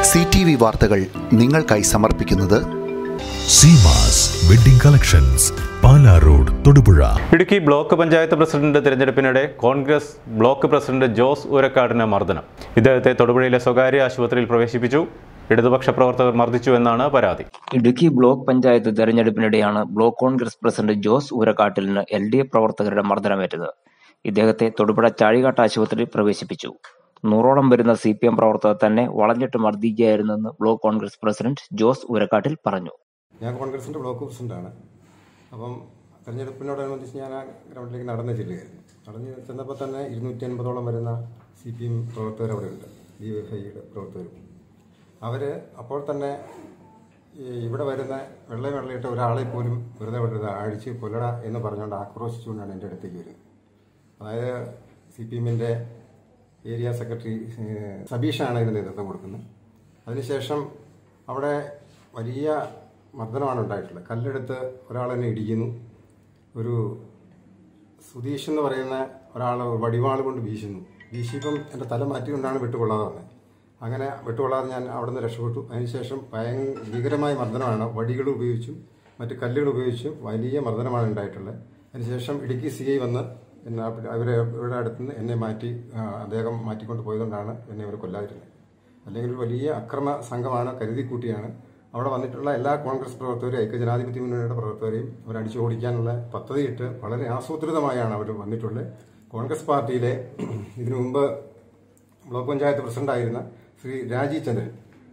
CTV വാർത്തകൾ നിങ്ങൾക്കായി സമർപ്പിക്കുന്നത് Seemas wedding collections, Pala road, Thodupuzha. Idukki block panchayat president തിരഞ്ഞെടുപ്പിനിടെ കോൺഗ്രസ് ബ്ലോക്ക് പ്രസിഡന്റ് ജോസ് ഊരക്കാടിന് മർദ്ദനം. ഇദ്ദേഹത്തെ തൊടുപുഴയിലെ സ്വകാര്യ ആശുപത്രിയിൽ പ്രവേശിപ്പിച്ചു. ഇടതുപക്ഷ പ്രവർത്തകർ മർദ്ദിച്ചു എന്നാണ് പരാതി. ഇടുക്കി ബ്ലോക്ക് പഞ്ചായത്ത് തെരഞ്ഞെടുപ്പിനിടെയാണ് ബ്ലോക്ക് കോൺഗ്രസ് പ്രസിഡന്റ് ജോസ് ഊരക്കാട്ടിലിന് LDF പ്രവർത്തകരുടെ മർദ്ദനമേറ്റത്. ഇദ്ദേഹത്തെ തൊടുപുഴ ചാഴികാട്ട് ആശുപത്രിയിൽ പ്രവേശിപ്പിച്ചു. 100ഓളം വരുന്ന CPM പ്രവർത്തകർ തന്നെ വളഞ്ഞിട്ട് മർദ്ദിക്കുകയായിരുന്നെന്ന് ബ്ലോക്ക് കോൺഗ്രസ് പ്രസിഡന്റ് ജോസ് ഊരക്കാട്ടിൽ പറഞ്ഞു. ഞാൻ കോൺഗ്രസിൻ്റെ ബ്ലോക്ക് പ്രസിഡന്റാണ്. അപ്പം തെരഞ്ഞെടുപ്പിനോടനുബന്ധിച്ച് ഞാൻ ആ ഗ്രൗണ്ടിലേക്ക് നടന്ന് ചെന്നപ്പോൾ തന്നെ 250ഓളം വരുന്ന CPM പ്രവർത്തകർ അവിടെ ഉണ്ട്, DYFIയുടെ പ്രവർത്തകരും. അവർ അപ്പോൾ തന്നെ ഇവിടെ വരുന്ന വെള്ളയിട്ട് ഒരാളെ പോലും വെറുതെ വിടരുത്, അഴിച്ച് കൊല്ലട എന്ന് പറഞ്ഞുകൊണ്ട് ആക്രോശിച്ചുകൊണ്ടാണ് എൻ്റെ അടുത്തേക്ക് വരുന്നത്. അതായത് CPMൻ്റെ ഏരിയ സെക്രട്ടറി സബീഷാണ് ഇതിന് നേതൃത്വം കൊടുക്കുന്നത്. അതിനുശേഷം അവിടെ വലിയ മർദ്ദനമാണ് ഉണ്ടായിട്ടുള്ളത്. കല്ലെടുത്ത് ഒരാളെന്നെ ഇടിക്കുന്നു. ഒരു സുധീഷ് എന്ന് പറയുന്ന ഒരാൾ വടിവാൾ കൊണ്ട് വീശിയപ്പം എൻ്റെ തല മാറ്റിക്കൊണ്ടാണ് വിട്ടുകൊള്ളാതെ വന്നത്. അങ്ങനെ വിട്ടുകൊള്ളാതെ ഞാൻ അവിടെ നിന്ന് രക്ഷപ്പെട്ടു. അതിനുശേഷം ഭീകരമായ മർദ്ദനമാണ്, വടികൾ ഉപയോഗിച്ചും മറ്റ് കല്ലുകൾ ഉപയോഗിച്ചും വലിയ മർദ്ദനമാണ് ഉണ്ടായിട്ടുള്ളത്. അതിനുശേഷം ഇടുക്കി CI വന്ന് ഇവിടെ അടുത്തുനിന്ന് എന്നെ അദ്ദേഹം മാറ്റിക്കൊണ്ട് പോയതുകൊണ്ടാണ് എന്നെ അവർ കൊല്ലാതിരുന്നത്. അല്ലെങ്കിൽ ഒരു വലിയ അക്രമ സംഘമാണ്, കരുതി കൂട്ടിയാണ് അവിടെ വന്നിട്ടുള്ള എല്ലാ കോൺഗ്രസ് പ്രവർത്തകരും ഐക്യജനാധിപത്യ മുന്നണിയുടെ പ്രവർത്തകരെയും അവർ അടിച്ചു ഓടിക്കാനുള്ള പദ്ധതിയിട്ട് വളരെ ആസൂത്രിതമായാണ് അവർ വന്നിട്ടുള്ളത്. കോൺഗ്രസ് പാർട്ടിയിലെ ഇതിനു മുമ്പ് ബ്ലോക്ക് പഞ്ചായത്ത് പ്രസിഡന്റായിരുന്ന ശ്രീ രാജീവ് ചന്ദ്രൻ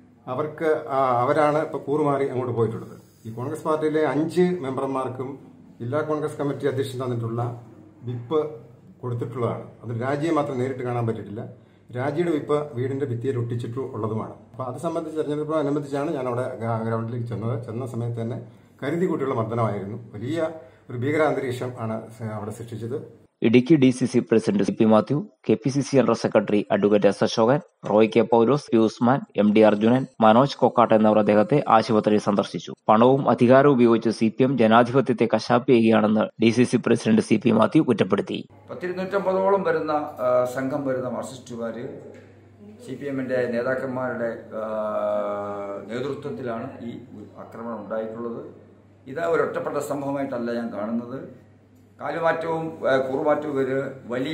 അവരാണ് ഇപ്പോൾ കൂറുമാറി അങ്ങോട്ട് പോയിട്ടുള്ളത്. ഈ കോൺഗ്രസ് പാർട്ടിയിലെ 5 മെമ്പർമാർക്കും ജില്ലാ കോൺഗ്രസ് കമ്മിറ്റി അധ്യക്ഷൻ തന്നിട്ടുള്ള വിപ്പ് കൊടുത്തിട്ടുള്ളതാണ്. അത് രാജിയെ മാത്രം നേരിട്ട് കാണാൻ പറ്റിയിട്ടില്ല. രാജിയുടെ വിപ്പ് വീടിന്റെ ഭിത്തിയിൽ ഒട്ടിച്ചിട്ടുള്ളതുമാണ്. അപ്പോൾ അത് സംബന്ധിച്ച് തെരഞ്ഞെടുപ്പിനോടനുബന്ധിച്ചാണ് ഞാൻ അവിടെ ഗ്രൗണ്ടിലേക്ക് ചെന്ന സമയത്ത് തന്നെ കരുതി കൂട്ടിയുള്ള മർദ്ദനമായിരുന്നു. വലിയ ഒരു ഭീകരാന്തരീക്ഷം ആണ് അവിടെ സൃഷ്ടിച്ചത്. Idukki DCC president CP Mathew, KPCC general secretary advocate S Ashokan, Roy K Paulose, P Usman, MD Arjunan, Manoj Kokkattu എന്നിവർ അദ്ദേഹത്തെ ആശുപത്രിയിൽ സന്ദർശിച്ചു. പണവും അധികാരവും ഉപയോഗിച്ച് CPM ജനാധിപത്യത്തെ കശാപ്പ് ചെയ്യുകയാണെന്ന് DCC പ്രസിഡന്റ് CP മാത്യു കുറ്റപ്പെടുത്തി. 250ഓളം വരുന്ന സംഘം വരുന്ന മാർക്സിസ്റ്റുകാർ CPMന്റെ നേതാക്കന്മാരുടെ നേതൃത്വത്തിലാണ് ഈ ആക്രമണം ഉണ്ടായിട്ടുള്ളത്. ഇത് ഒരൊറ്റപ്പെട്ട സംഭവമായിട്ടല്ല ഞാൻ കാണുന്നത്. കാലുമാറ്റവും കൂറുമാറ്റവും വലിയ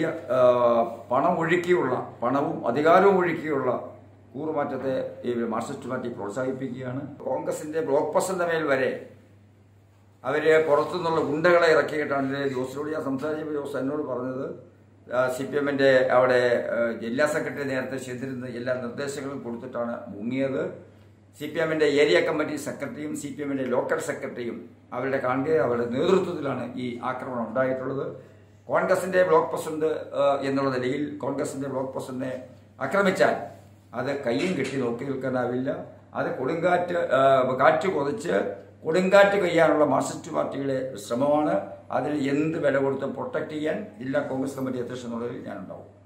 പണവും അധികാരവും ഒഴുക്കിയുള്ള കൂറുമാറ്റത്തെ ഈ മാർക്സിസ്റ്റ് പാർട്ടി പ്രോത്സാഹിപ്പിക്കുകയാണ്. കോൺഗ്രസിന്റെ ബ്ലോക്ക് പ്രസിഡന്റ് മേൽ വരെ അവര് പുറത്തുനിന്നുള്ള ഗുണ്ടകളെ ഇറക്കിയിട്ടാണ്. ജോസിനോട് ഞാൻ സംസാരിച്ചപ്പോൾ ജോസ് എന്നോട് പറഞ്ഞത് CPMന്റെ അവിടെ ജില്ലാ സെക്രട്ടറി നേരത്തെ ചെയ്തിരുന്ന എല്ലാ നിർദ്ദേശങ്ങളും കൊടുത്തിട്ടാണ് മുങ്ങിയത്. CPMന്റെ ഏരിയ കമ്മിറ്റി സെക്രട്ടറിയും CPMന്റെ ലോക്കൽ സെക്രട്ടറിയും അവരുടെ നേതൃത്വത്തിലാണ് ഈ ആക്രമണം ഉണ്ടായിട്ടുള്ളത്. കോൺഗ്രസിന്റെ ബ്ലോക്ക് പ്രസിഡന്റ് എന്നുള്ള നിലയിൽ കോൺഗ്രസിന്റെ ബ്ലോക്ക് പ്രസിഡന്റിനെ ആക്രമിച്ചാൽ അത് കയ്യും കെട്ടി നോക്കി നിൽക്കാനാവില്ല. അത് കാറ്റ് കൊതിച്ച് കൊടുങ്കാറ്റ് കൊയ്യാനുള്ള മാർക്സിസ്റ്റ് പാർട്ടിയുടെ ശ്രമമാണ്. അതിന് എന്ത് വില കൊടുത്ത് പ്രൊട്ടക്ട് ചെയ്യാൻ ജില്ലാ കോൺഗ്രസ് കമ്മിറ്റി അധ്യക്ഷൻ എന്നുള്ളതിൽ ഞാനുണ്ടാവും.